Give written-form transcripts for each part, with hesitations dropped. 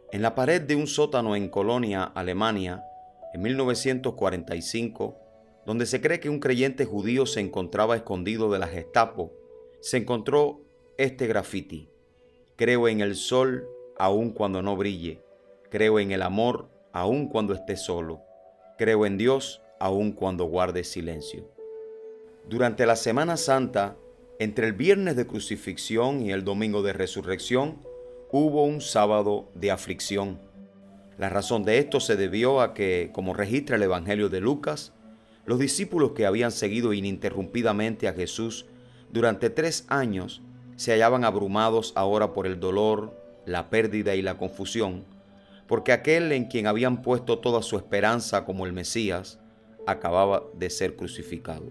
En la pared de un sótano en Colonia, Alemania, en 1945, donde se cree que un creyente judío se encontraba escondido de la Gestapo, se encontró este grafiti: creo en el sol aun cuando no brille, creo en el amor aun cuando esté solo, creo en Dios aun cuando guarde silencio. Durante la Semana Santa, entre el viernes de crucifixión y el domingo de resurrección, hubo un sábado de aflicción. La razón de esto se debió a que, como registra el Evangelio de Lucas, los discípulos que habían seguido ininterrumpidamente a Jesús durante 3 años se hallaban abrumados ahora por el dolor, la pérdida y la confusión, porque aquel en quien habían puesto toda su esperanza como el Mesías acababa de ser crucificado.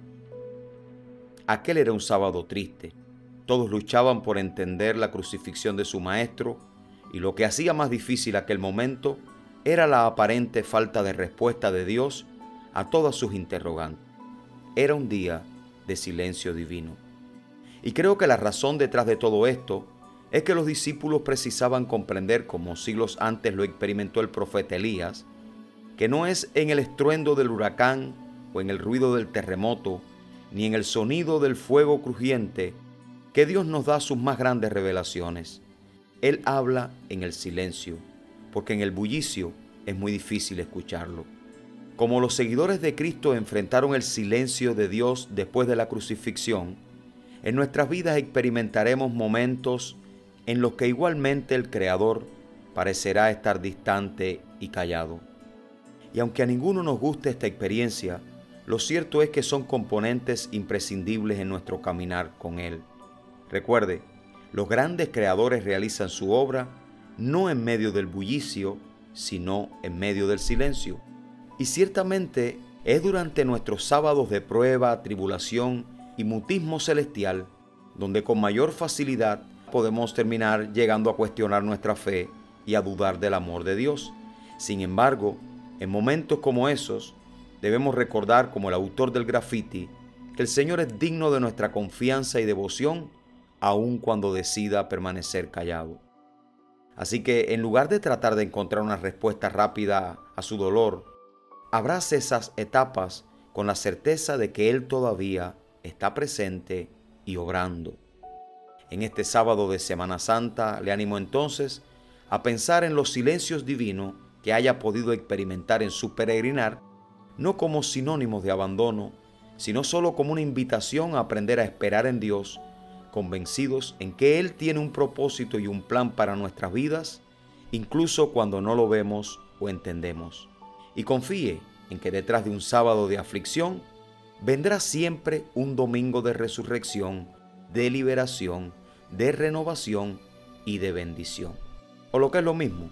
Aquel era un sábado triste. Todos luchaban por entender la crucifixión de su maestro, y lo que hacía más difícil aquel momento era la aparente falta de respuesta de Dios a todas sus interrogantes. Era un día de silencio divino. Y creo que la razón detrás de todo esto es que los discípulos precisaban comprender, como siglos antes lo experimentó el profeta Elías, que no es en el estruendo del huracán o en el ruido del terremoto, ni en el sonido del fuego crujiente, que Dios nos da sus más grandes revelaciones. Él habla en el silencio, porque en el bullicio es muy difícil escucharlo. Como los seguidores de Cristo enfrentaron el silencio de Dios después de la crucifixión, en nuestras vidas experimentaremos momentos en los que igualmente el Creador parecerá estar distante y callado. Y aunque a ninguno nos guste esta experiencia, lo cierto es que son componentes imprescindibles en nuestro caminar con Él. Recuerde, los grandes creadores realizan su obra no en medio del bullicio, sino en medio del silencio. Y ciertamente es durante nuestros sábados de prueba, tribulación y mutismo celestial donde con mayor facilidad podemos terminar llegando a cuestionar nuestra fe y a dudar del amor de Dios. Sin embargo, en momentos como esos, debemos recordar, como el autor del grafiti, que el Señor es digno de nuestra confianza y devoción, aun cuando decida permanecer callado. Así que, en lugar de tratar de encontrar una respuesta rápida a su dolor, abrace esas etapas con la certeza de que Él todavía está presente y obrando. En este sábado de Semana Santa, le animo entonces a pensar en los silencios divinos que haya podido experimentar en su peregrinar, no como sinónimos de abandono, sino solo como una invitación a aprender a esperar en Dios, convencidos en que Él tiene un propósito y un plan para nuestras vidas, incluso cuando no lo vemos o entendemos. Y confíe en que detrás de un sábado de aflicción, vendrá siempre un domingo de resurrección, de liberación, de renovación y de bendición. O lo que es lo mismo,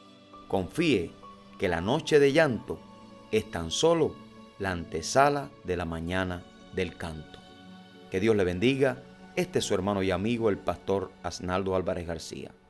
confíe que la noche de llanto es tan solo la antesala de la mañana del canto. Que Dios le bendiga. Este es su hermano y amigo, el pastor Asnaldo Álvarez García.